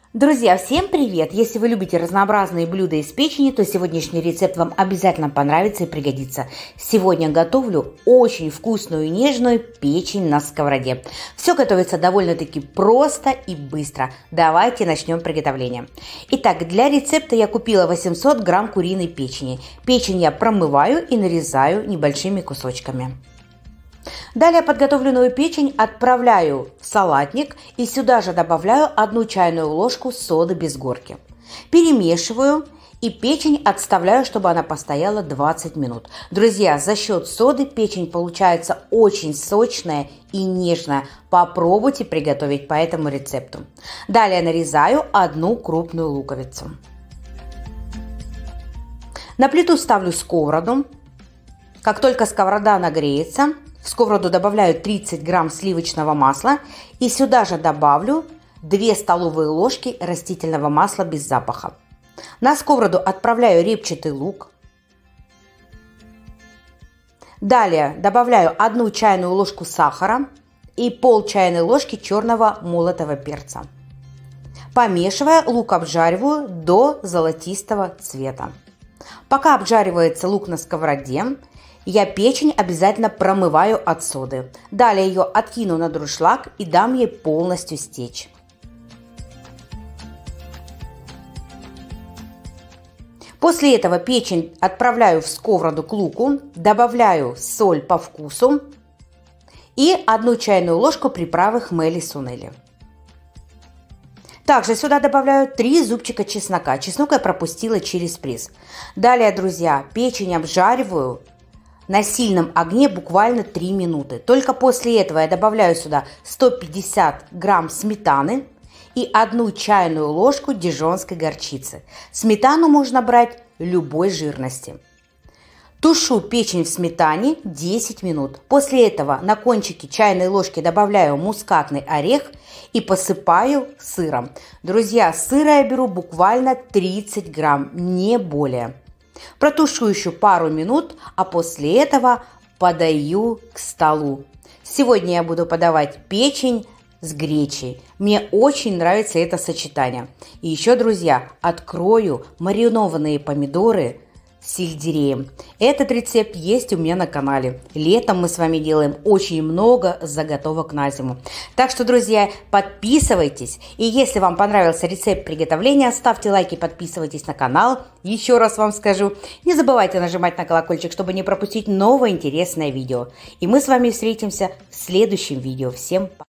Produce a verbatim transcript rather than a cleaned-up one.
Друзья, всем привет! Если вы любите разнообразные блюда из печени, то сегодняшний рецепт вам обязательно понравится и пригодится. Сегодня готовлю очень вкусную и нежную печень на сковороде. Все готовится довольно-таки просто и быстро. Давайте начнем приготовление. Итак, для рецепта я купила восемьсот грамм куриной печени. Печень я промываю и нарезаю небольшими кусочками. Далее подготовленную печень отправляю в салатник и сюда же добавляю одну чайную ложку соды без горки. Перемешиваю и печень отставляю, чтобы она постояла двадцать минут. Друзья, за счет соды печень получается очень сочная и нежная. Попробуйте приготовить по этому рецепту. Далее нарезаю одну крупную луковицу. На плиту ставлю сковороду. Как только сковорода нагреется, в сковороду добавляю тридцать грамм сливочного масла и сюда же добавлю две столовые ложки растительного масла без запаха. На сковороду отправляю репчатый лук. Далее добавляю одну чайную ложку сахара и пол чайной ложки черного молотого перца. Помешивая, лук обжариваю до золотистого цвета. Пока обжаривается лук на сковороде, я печень обязательно промываю от соды. Далее ее откину на дуршлаг и дам ей полностью стечь. После этого печень отправляю в сковороду к луку, добавляю соль по вкусу и одну чайную ложку приправы хмели-сунели. Также сюда добавляю три зубчика чеснока. Чеснок я пропустила через пресс. Далее, друзья, печень обжариваю на сильном огне буквально три минуты. Только после этого я добавляю сюда сто пятьдесят грамм сметаны и одну чайную ложку дижонской горчицы. Сметану можно брать любой жирности. Тушу печень в сметане десять минут. После этого на кончике чайной ложки добавляю мускатный орех и посыпаю сыром. Друзья, сыра я беру буквально тридцать грамм, не более. Протушу еще пару минут, а после этого подаю к столу. Сегодня я буду подавать печень с гречей. Мне очень нравится это сочетание. И еще, друзья, открою маринованные помидоры с сельдереем. Этот рецепт есть у меня на канале. Летом мы с вами делаем очень много заготовок на зиму. Так что, друзья, подписывайтесь. И если вам понравился рецепт приготовления, ставьте лайки, подписывайтесь на канал. Еще раз вам скажу, не забывайте нажимать на колокольчик, чтобы не пропустить новое интересное видео. И мы с вами встретимся в следующем видео. Всем пока!